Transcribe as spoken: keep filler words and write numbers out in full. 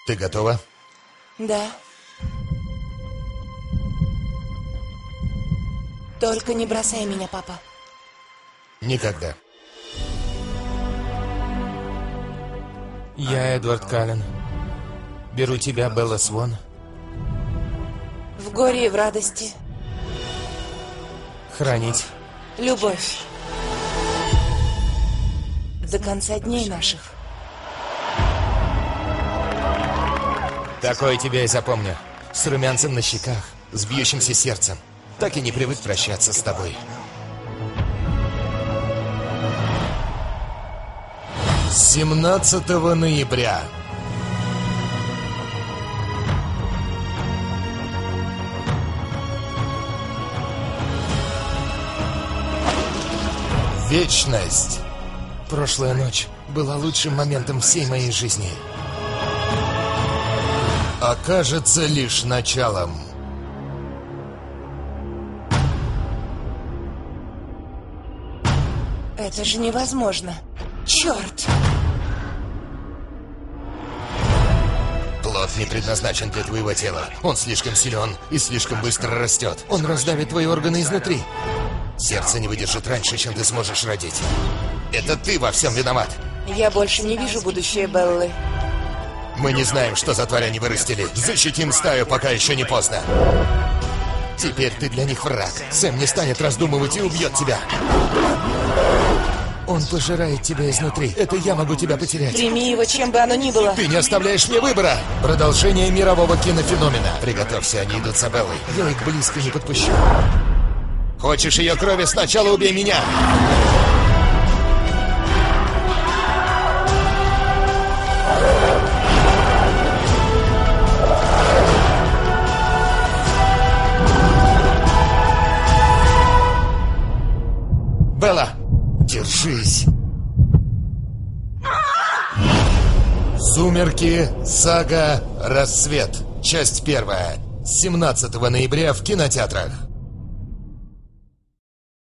Ты готова? Да. Только не бросай меня, папа. Никогда. Я Эдвард Каллен. Беру тебя, Белла Свон. В горе и в радости. Хранить. Любовь. До конца дней наших. Такое тебя и запомню. С румянцем на щеках, с бьющимся сердцем. Так и не привык прощаться с тобой. семнадцатого ноября. Вечность. Прошлая ночь была лучшим моментом всей моей жизни. Окажется лишь началом. Это же невозможно. Черт! Плод не предназначен для твоего тела. Он слишком силен и слишком быстро растет. Он раздавит твои органы изнутри. Сердце не выдержит раньше, чем ты сможешь родить. Это ты во всем виноват. Я больше не вижу будущее Беллы. Мы не знаем, что за тварь они вырастили. Защитим стаю, пока еще не поздно. Теперь ты для них враг. Сэм не станет раздумывать и убьет тебя. Он пожирает тебя изнутри. Это я могу тебя потерять. Прими его, чем бы оно ни было. Ты не оставляешь мне выбора. Продолжение мирового кинофеномена. Приготовься, они идут за Беллой. Я их близко не подпущу. Хочешь ее крови? Сначала убей меня. Белла! Держись. Сумерки, сага, рассвет. Часть первая. семнадцатого ноября в кинотеатрах.